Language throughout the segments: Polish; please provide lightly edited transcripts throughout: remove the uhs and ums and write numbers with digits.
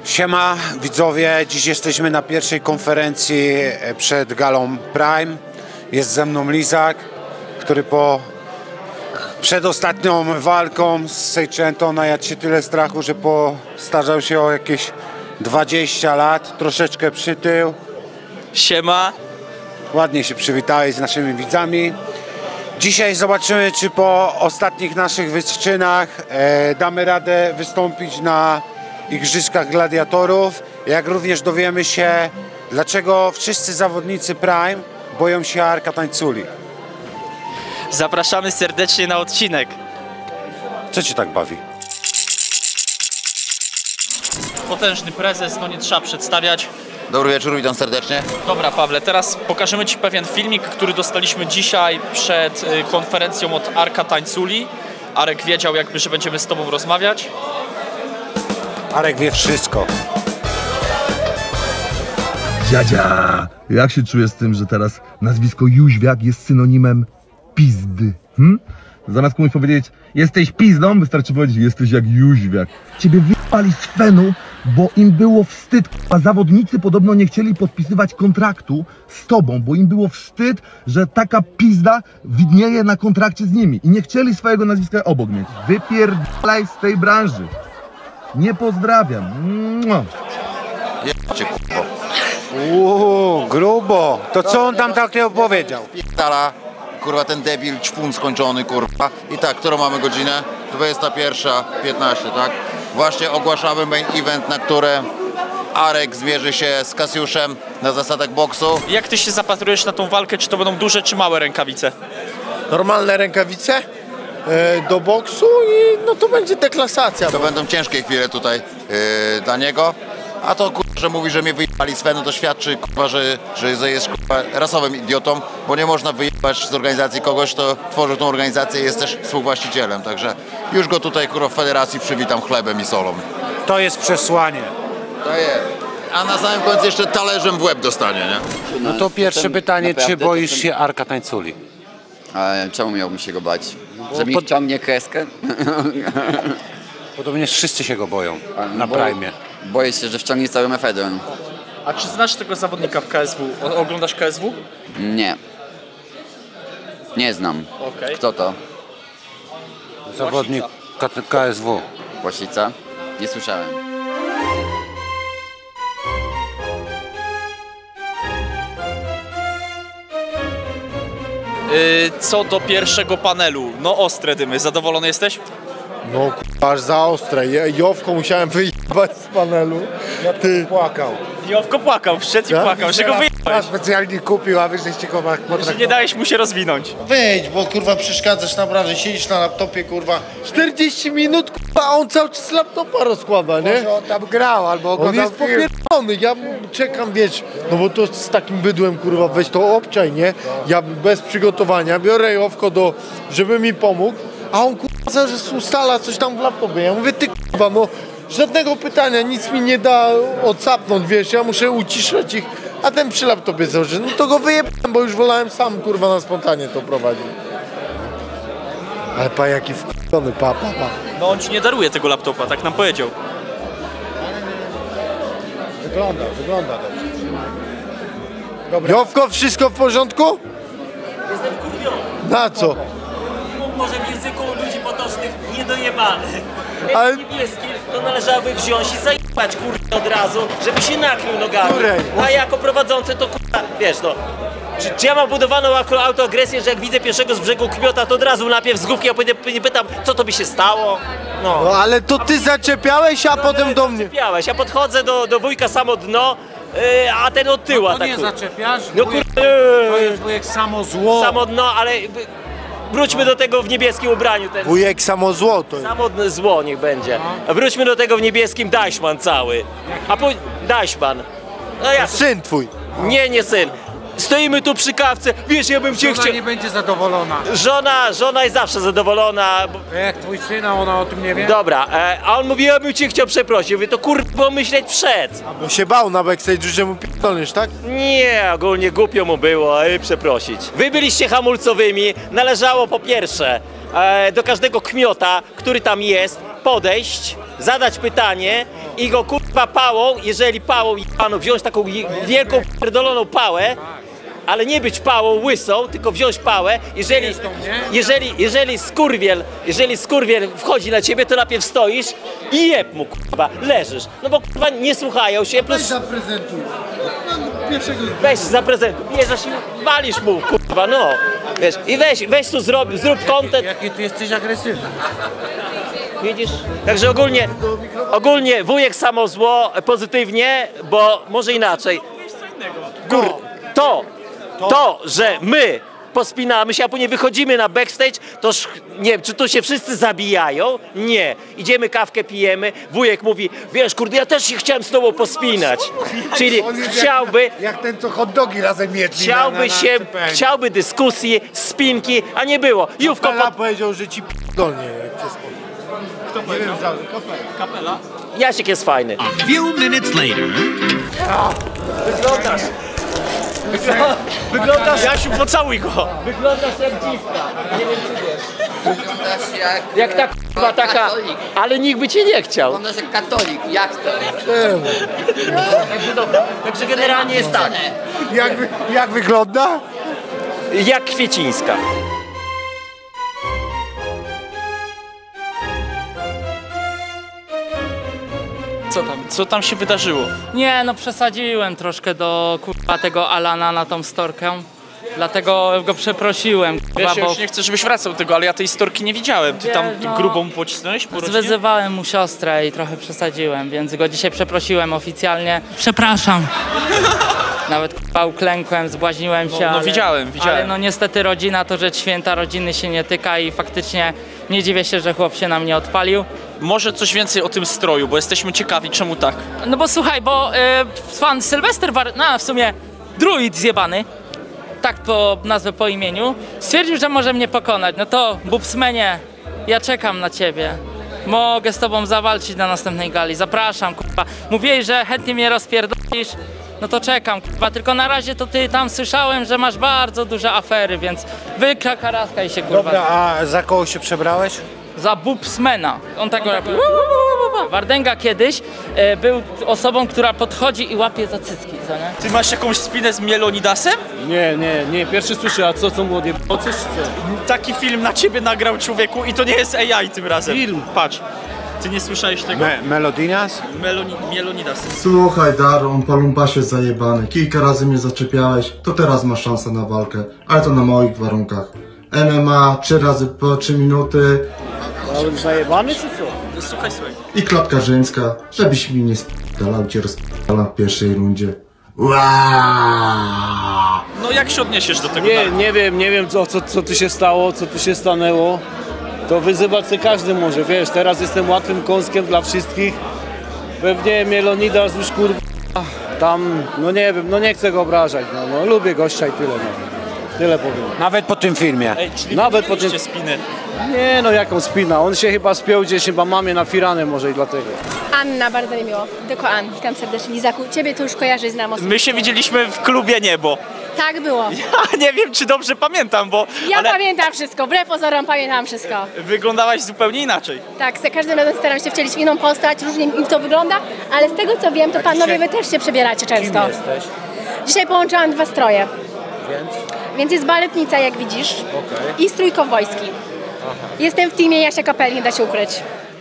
Siema widzowie, dziś jesteśmy na pierwszej konferencji przed galą Prime. Jest ze mną Lizak, który po przedostatnią walką z Seicento najadł się tyle strachu, że postarzał się o jakieś 20 lat, troszeczkę przytył. Siema. Ładnie się przywitałeś z naszymi widzami. Dzisiaj zobaczymy, czy po ostatnich naszych wyczynach damy radę wystąpić na Igrzyskach Gladiatorów, jak również dowiemy się, dlaczego wszyscy zawodnicy Prime boją się Arka Tańculi. Zapraszamy serdecznie na odcinek. Co cię tak bawi? Potężny prezes, no nie trzeba przedstawiać. Dobry wieczór, witam serdecznie. Dobra Pawle, teraz pokażemy Ci pewien filmik, który dostaliśmy dzisiaj przed konferencją od Arka Tańculi. Arek wiedział jakby, że będziemy z Tobą rozmawiać. Arek wie wszystko. Dziadzia! Jak się czujesz z tym, że teraz nazwisko Jóźwiak jest synonimem pizdy? Zamiast komuś powiedzieć, jesteś pizdą, wystarczy powiedzieć, jesteś jak Jóźwiak. Ciebie wypali z fenu, bo im było wstyd. A zawodnicy podobno nie chcieli podpisywać kontraktu z tobą, bo im było wstyd, że taka pizda widnieje na kontrakcie z nimi. I nie chcieli swojego nazwiska obok mieć. Wypierdalaj z tej branży. Nie pozdrawiam. Jebcie kurwo. Grubo. To co on tam takiego powiedział? Pierdala, kurwa ten debil, ćpun skończony, kurwa. I tak, którą mamy godzinę? 21:15, tak? Właśnie ogłaszamy main event, na którym Arek zmierzy się z Kasiuszem na zasadach boksu. Jak Ty się zapatrujesz na tą walkę? Czy to będą duże, czy małe rękawice? Normalne rękawice do boksu i no to będzie deklasacja. To będą ciężkie chwile tutaj dla niego. A to kurwa, że mówi, że mnie wyjebali z fenu, to świadczy kurwa, że jest kurwa rasowym idiotą, bo nie można wyjebać z organizacji kogoś, kto tworzył tą organizację i jest też współwłaścicielem. Także już go tutaj kurwa w federacji przywitam chlebem i solą. To jest przesłanie. To jest. A na samym końcu jeszcze talerzem w łeb dostanie, nie? No to pierwsze pytanie, czy boisz się Arka Tańculi? Ale czemu miałbym się go bać? Że mi wciągnie kreskę? Podobnie wszyscy się go boją na Prime. Boję się, że wciągnie cały mefedron. A czy znasz tego zawodnika w KSW? Oglądasz KSW? Nie. Nie znam. Okej. Kto to? Zawodnik KSW. Łasica? Nie słyszałem. Co do pierwszego panelu, no ostre dymy, zadowolony jesteś? No kurwa, aż za ostre. Jowko musiałem wyjebać z panelu. Ty Płakał. Jowko płakał, wszedł i płakał, że go wyjebałeś. Specjalnie kupił, a wy żeście go Że nie dałeś mu się rozwinąć. Wyjdź, bo kurwa przeszkadzasz naprawdę, siedzisz na laptopie, kurwa. 40 minut, kurwa, a on cały czas laptopa rozkłada, nie? Może on tam grał, albo On oglądał jest film. popierdolony, ja czekam, wiesz, no bo to z takim bydłem, kurwa, weź to obczaj, nie? Ja bez przygotowania biorę Jowko żeby mi pomógł, a on, kurwa, cały czas ustala coś tam w laptopie. Ja mówię, ty, kurwa, no żadnego pytania, nic mi nie da odsapnąć, wiesz, ja muszę uciszać ich, a ten przy laptopie cały czas, no to go wyjebałem, bo już wolałem sam, kurwa, na spontanie to prowadzić. Ale pa, jaki wkurwiony, pa. No on ci nie daruje tego laptopa, tak nam powiedział. Wygląda dobrze. Dobra. Jowko, wszystko w porządku? Jestem wkurwiony. Na co? Może w języku ludzi potocznych niedojebany. Ale- Ale niebieskie to należałoby wziąć i zajebać kurwa od razu, żeby się nakrył nogami. Której? A jako prowadzący to kurwa, wiesz no. Czy ja mam budowaną autoagresję, że jak widzę pierwszego z brzegu kmiota, to od razu napię z główki, a nie pytam, co to by się stało? No ale to ty zaczepiałeś, a potem do mnie. Zaczepiałeś. Ja podchodzę do wujka samo dno, a ten od tyła. To tak, nie zaczepiasz? No Wujek- kurwa, To jest wujek samo zło. samo dno, ale wróćmy do tego w niebieskim ubraniu. Ten Wujek samo złoto. samo zło niech będzie. A wróćmy do tego w niebieskim Deichmann cały. A później Deichmann. No ja, Syn twój. nie syn. Stoimy tu przy kawce, wiesz, ja bym cię Ona chciał... nie będzie zadowolona. Żona jest zawsze zadowolona. Jak twój syn, a ona o tym nie wie? Dobra, a on mówi, ja bym cię chciał przeprosić. Ja mówię, to kurwa myśleć przed. Bo się bał na backstage'u, że mu pierdolniesz, tak? Nie, ogólnie głupio mu było przeprosić. Wy byliście hamulcowymi, należało po pierwsze do każdego kmiota, który tam jest, podejść, zadać pytanie i go kurwa pałą, jeżeli pałą jebano, wziąć taką wielką pierdoloną pałę, ale nie być pałą łysą, tylko wziąć pałę. Jeżeli skurwiel wchodzi na ciebie, to najpierw stoisz i jeb mu, kurwa, leżysz. No bo kurwa nie słuchają się, plus... Weź zaprezentuj. Weź zaprezentuj, bierzesz i walisz mu, kurwa, no. Wiesz, i weź tu zrób content. Jaki ty jesteś agresywny. Widzisz? Także ogólnie wujek samo zło pozytywnie, bo może inaczej. To, że my pospinamy się, a później wychodzimy na backstage, to nie wiem, czy tu się wszyscy zabijają? Nie. Idziemy, kawkę pijemy, wujek mówi, wiesz, kurde, ja też się chciałem z tobą pospinać. Czyli chciałby... Jak ten, co hot dogi razem jedli. Chciałby dyskusji, spinki, a nie było. Jówko powiedział, że ci p***dolnie, jak cię spotkał. Kto powiedział? Kapela. Jasiek jest fajny. A few minutes later. Wyglądasz... Jasiu, pocałuj go. Wyglądasz jak dziwka. Nie wiem, czy wiesz. Wyglądasz Jak ta k***a taka... katolik. Ale nikt by cię nie chciał. Wyglądasz jak katolik, jak to? Także dobra. Także generalnie jest tak. Jak wygląda? Jak Kwiecińska. Co tam się wydarzyło? Nie, no przesadziłem troszkę do kurwa tego Alana na tą storkę. Dlatego go przeprosiłem. Wiesz, ja już nie chcę, żebyś wracał do tego, ale ja tej storki nie widziałem. Ty tam grubą pocisnąłeś po rodzinie? Wyzywałem mu siostrę i trochę przesadziłem, więc go dzisiaj przeprosiłem oficjalnie. Przepraszam. Nawet kurwa uklękłem, zbłaźniłem się, No widziałem. Ale no niestety rodzina to rzecz święta, rodziny się nie tyka i faktycznie nie dziwię się, że chłop się na mnie odpalił. Może coś więcej o tym stroju, bo jesteśmy ciekawi, czemu tak. No bo słuchaj, bo pan Sylwester w sumie druid zjebany, tak to nazwę po imieniu, stwierdził, że może mnie pokonać. No to Bubsmenie, ja czekam na ciebie. Mogę z tobą zawalczyć na następnej gali. Zapraszam, kurwa. Mówiłeś, że chętnie mnie rozpierdolisz. No to czekam, kurwa. Tylko na razie to ty tam słyszałem, że masz bardzo duże afery, więc wykrakaraskaj się, kurwa. Dobra, a za kogo się przebrałeś? Za Bubsmena. On tak robił. Wardęga kiedyś był osobą, która podchodzi i łapie za cycki, co nie? Ty masz jakąś spinę z Mielonidasem? Nie, pierwszy słyszę, a co mu odjebało coś, czy co? Taki film na ciebie nagrał, człowieku, i to nie jest AI tym razem. Film. Patrz. Ty nie słyszałeś tego? Melodinas? Mielonidas. Słuchaj, Daron, palumpasie zajebany. Kilka razy mnie zaczepiałeś, to teraz masz szansę na walkę, ale to na moich warunkach. MMA 3 razy po 3 minuty. Ale zajebany, czy co? Słuchaj. I klatka rzymska, żebyś mi nie sp***alał, cię rozp***ala w pierwszej rundzie. No jak się odniesiesz do tego? Nie wiem co tu się stało, co tu się stanęło. To wyzywać się każdy może, wiesz, teraz jestem łatwym kąskiem dla wszystkich. Pewnie Mielonidas już kurwa tam, no nie wiem, no nie chcę go obrażać, no lubię gościa i tyle, no. Tyle powiem. Nawet po tym filmie. Ej, czyli nawet po tym spiny. Nie no, jaką spina, on się chyba spiął gdzieś, chyba mamie na firanę może i dlatego. Anna, bardzo mi miło. Tylko Ann, witam serdecznie. Lizaku, ciebie to już kojarzy, znam osobiście. My się widzieliśmy w klubie Niebo. Tak było. Ja nie wiem, czy dobrze pamiętam, bo... Ja pamiętam wszystko, wbrew pozorom pamiętam wszystko. Wyglądałaś zupełnie inaczej. Tak, za każdym razem staram się wcielić w inną postać, różnie im to wygląda, ale z tego co wiem, to panowie wy też się przebieracie często. Kim jesteś? Dzisiaj połączyłam 2 stroje. Więc jest baletnica, jak widzisz, i strój kowbojski. Jestem w teamie Jasia Kapeli, nie da się ukryć.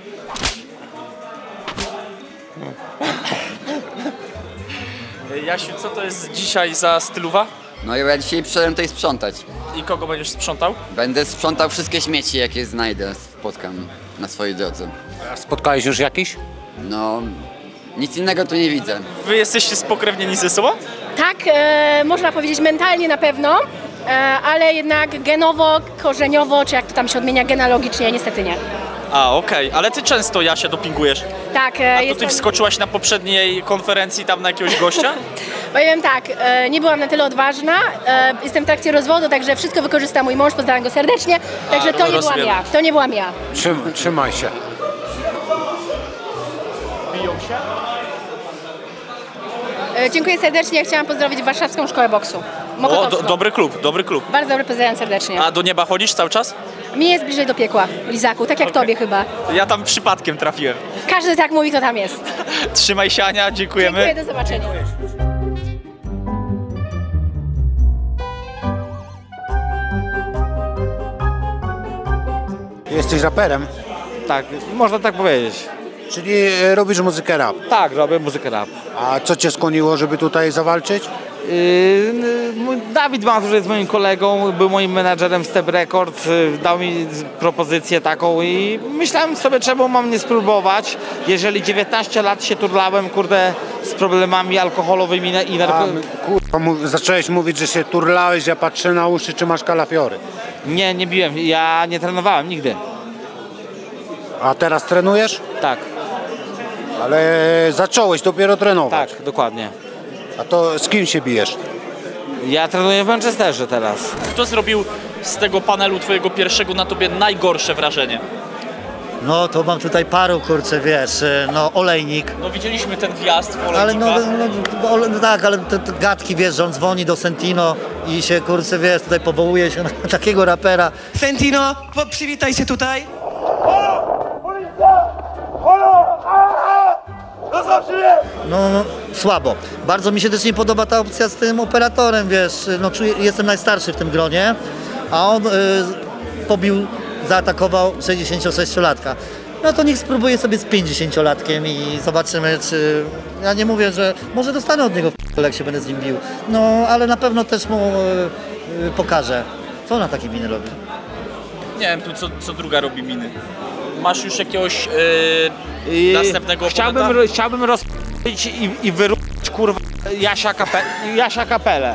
Jasiu, co to jest dzisiaj za stylowa? No i ja dzisiaj przyszedłem tutaj sprzątać. I kogo będziesz sprzątał? Będę sprzątał wszystkie śmieci, jakie znajdę, spotkam na swojej drodze. A spotkałeś już jakiś? No, nic innego tu nie widzę. Wy jesteście spokrewnieni ze sobą? Tak, można powiedzieć mentalnie na pewno, ale jednak genowo, korzeniowo, czy jak to tam się odmienia, genealogicznie, niestety nie. A, okej. Ale ty często Jasia dopingujesz. Tak, A to ty wskoczyłaś na poprzedniej konferencji tam na jakiegoś gościa? Powiem tak, nie byłam na tyle odważna, jestem w trakcie rozwodu, także wszystko wykorzysta mój mąż, pozdrawiam go serdecznie, także to nie byłam ja, to nie byłam ja. Trzymaj się. Biją się? Dziękuję serdecznie, chciałam pozdrowić Warszawską Szkołę Boksu. O, dobry klub. Bardzo dobry, pozdrawiam serdecznie. A do Nieba chodzisz cały czas? Mi jest bliżej do piekła, Lizaku, tak jak tobie chyba. Ja tam przypadkiem trafiłem. Każdy tak mówi, to tam jest. Trzymaj się, Ania, dziękujemy. Dziękuję, do zobaczenia. Jesteś raperem? Tak, można tak powiedzieć. Czyli robisz muzykę rap? Tak, robię muzykę rap. A co cię skłoniło, żeby tutaj zawalczyć? Dawid Mazur jest moim kolegą, był moim menadżerem Step Records, dał mi propozycję taką i myślałem sobie, czemu mam nie spróbować, jeżeli 19 lat się turlałem, kurde, z problemami alkoholowymi i Kurwa, zacząłeś mówić, że się turlałeś, ja patrzę na uszy, czy masz kalafiory. Nie biłem, ja nie trenowałem nigdy. A teraz trenujesz? Tak. Ale zacząłeś dopiero trenować. Tak, dokładnie. A to z kim się bijesz? Ja trenuję w Manchesterze teraz. Kto zrobił z tego panelu twojego pierwszego na tobie najgorsze wrażenie? No to mam tutaj paru, kurczę, wiesz, no Olejnik. No widzieliśmy ten wjazd w Olejnika. Ale no tak, ale te gadki, wiesz, że on dzwoni do Sentino i się, kurczę, wiesz, tutaj powołuje się na takiego rapera. Sentino, przywitaj się tutaj. No, słabo. Bardzo mi się też nie podoba ta opcja z tym operatorem, wiesz, no czuję, jestem najstarszy w tym gronie, a on pobił, zaatakował 66-latka. No to niech spróbuje sobie z 50-latkiem i zobaczymy, czy... Ja nie mówię, że może dostanę od niego jak się będę z nim bił, no ale na pewno też mu pokażę, co na takie miny robi. Nie wiem, tu co druga robi miny. Masz już jakiegoś następnego oponenta? Chciałbym rozpocząć i wyrównać, kurwa, Jasia Kapelę.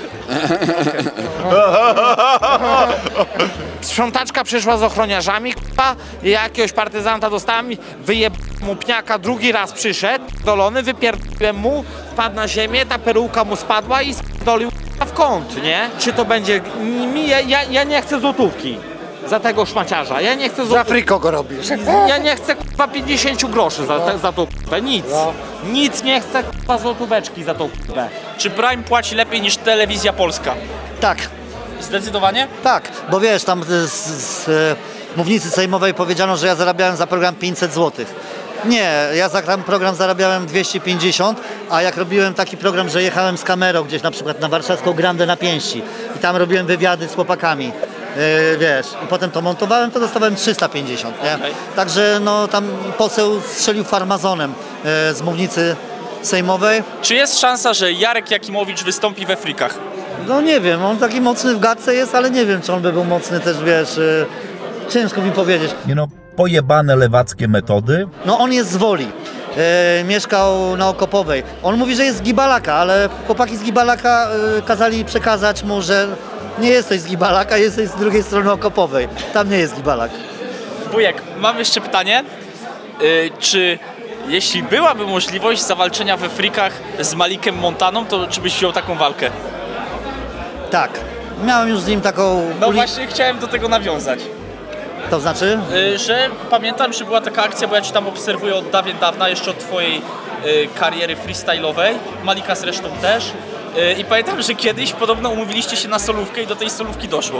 Sprzątaczka przyszła z ochroniarzami, kurwa, jakiegoś partyzanta dostałem, wyjebałem mu pniaka, drugi raz przyszedł, dolony, wypierdoliłem mu, wpadł na ziemię, ta peruka mu spadła i spierdolił w kąt, nie? Czy to będzie... Ja nie chcę złotówki za tego szmaciarza, ja nie chcę złotówki. Za friko go robisz. Ja nie chcę, kurwa, 50 groszy za tą kurwę, nic. Nic nie chcę, kurwa, złotóweczki za tą kurwę. Czy Prime płaci lepiej niż Telewizja Polska? Tak. Zdecydowanie? Tak, bo wiesz, tam z mównicy sejmowej powiedziano, że ja zarabiałem za program 500 zł. Nie, ja za ten program zarabiałem 250, a jak robiłem taki program, że jechałem z kamerą gdzieś na przykład na warszawską Grandę na Pięści i tam robiłem wywiady z chłopakami, wiesz, i potem to montowałem, to dostawałem 350, nie? Okay. Także no tam poseł strzelił farmazonem z mównicy sejmowej. Czy jest szansa, że Jarek Jakimowicz wystąpi we Frikach? No nie wiem, on taki mocny w gadce jest, ale nie wiem, czy on by był mocny też, wiesz, ciężko mi powiedzieć. Nie no, pojebane lewackie metody. No on jest z Woli, mieszkał na Okopowej. On mówi, że jest z Gibalaka, ale chłopaki z Gibalaka kazali przekazać mu, że nie jesteś z Gibalaka, jesteś z drugiej strony Okopowej. Tam nie jest Gibalak. Wujek, mam jeszcze pytanie. Czy jeśli byłaby możliwość zawalczenia we Frikach z Malikiem Montaną, to czy byś wziął taką walkę? Tak. Miałem już z nim taką... No właśnie chciałem do tego nawiązać. To znaczy? Że pamiętam, że była taka akcja, bo ja ci tam obserwuję od dawna, jeszcze od twojej kariery freestyle'owej, Malika zresztą też. I pamiętam, że kiedyś podobno umówiliście się na solówkę i do tej solówki doszło.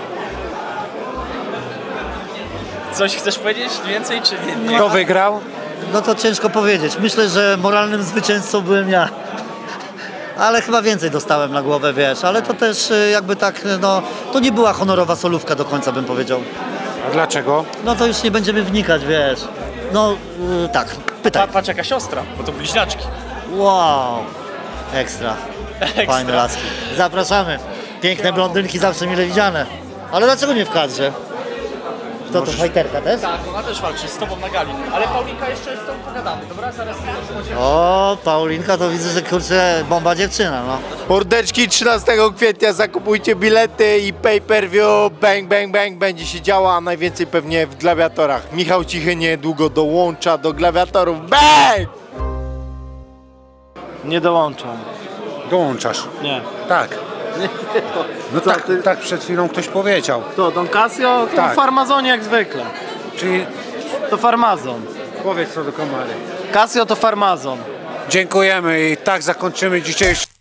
Coś chcesz powiedzieć więcej, czy nie? Kto wygrał? No to ciężko powiedzieć. Myślę, że moralnym zwycięzcą byłem ja. Ale chyba więcej dostałem na głowę, wiesz, ale to też jakby tak, no, to nie była honorowa solówka do końca, bym powiedział. A dlaczego? No to już nie będziemy wnikać, wiesz. No, tak, pytaj. Patrz jaka siostra, bo to bliźniaczki. Wow, ekstra. Fajne laski. Zapraszamy. Piękne blondynki zawsze mile widziane. Ale dlaczego nie w kadrze? To fajterka też? Tak, ona też walczy z tobą na gali. Ale Paulinka jeszcze jest z tobą pogadamy, dobra? Zaraz O, Paulinka to widzę, że kurczę, bomba dziewczyna, no. Mordeczki, 13 kwietnia zakupujcie bilety i pay-per-view, bang, bang, bang, będzie się działo, a najwięcej pewnie w Glawiatorach. Michał Cichy niedługo dołącza do Glawiatorów, bang! Nie dołączam. Dołączasz? Nie. Tak. No tak przed chwilą ktoś powiedział. To Don Casio? To tak. Farmazonie jak zwykle. Czyli... To farmazon. Powiedz co do kamery. Casio to farmazon. Dziękujemy i tak zakończymy dzisiejszy